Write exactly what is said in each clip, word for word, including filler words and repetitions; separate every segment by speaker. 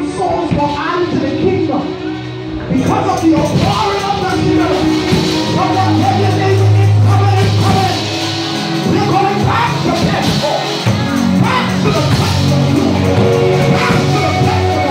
Speaker 1: thousand souls were added to the kingdom because of the outpouring of the Spirit. From the heaven is coming and coming. We're going back to Pentecost. Back to the place of glory. Back to the place of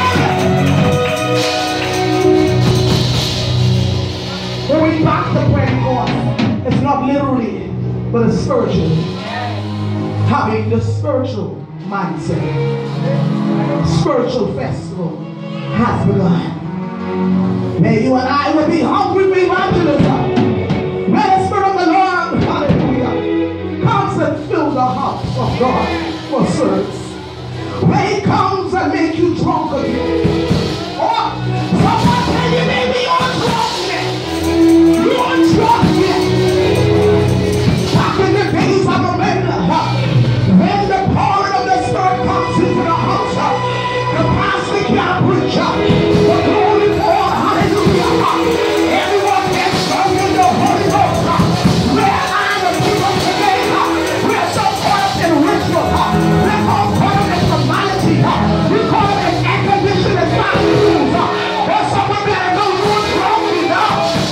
Speaker 1: authority. Going back to Pentecost. It's not literally, but it's spiritual. Having the spiritual mindset. Spiritual festival has begun. May you and I will be hungry for evangelism. May the Spirit of the Lord, hallelujah, comes and fill the hearts of God for service. May He comes and make you drunk again. Or someone tell you, maybe you're drunk yet. You're drunk yet. Back in the days of the men, when the pouring of the Spirit comes into the house, the pastor can't preach. The glory for all, hallelujah. Everyone gets drunk in the Holy Ghost. Where are the people today? We're so caught up in ritual. We're all caught up in formality. We call it air conditioning and fast food. There's someone better go doing wrong now.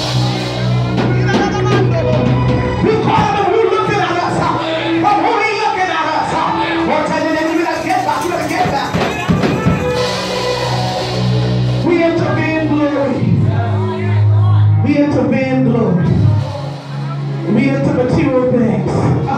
Speaker 1: We call it who looking at us. But who ain't looking at us? Or tell you that you better get back, you better get back. We intervene glory. We intervene glory. We enter material things.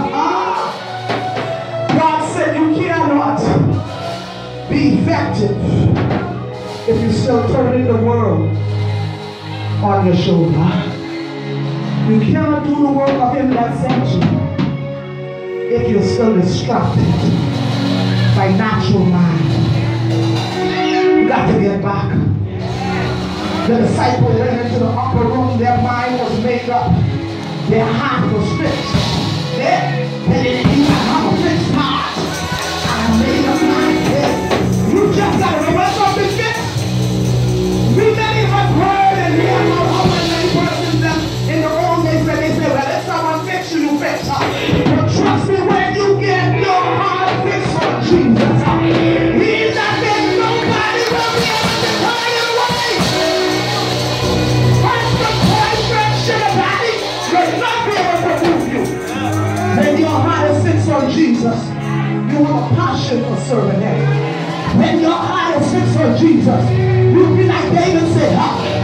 Speaker 1: God said you cannot be effective if you still turning the world on your shoulder. You cannot do the work of Him that sent you if you're still distracted by natural mind. You got to get back. The disciples went into the upper room. Their mind was made up. Their heart was fixed. They, they didn't even have a fixed heart. I made up my head. You just got to remember something fixed. We many of us heard and hear about how many persons that in the old days when they say, well, if someone fix you, you fix her. But trust me, when you get your heart fixed for Jesus, He's not there. Nobody will be able to turn it away. First the boyfriend sugar daddy will not be able to move you. When your heart is fixed on Jesus, you have a passion for serving Him. When your heart is fixed on Jesus, you'll be like David said, huh?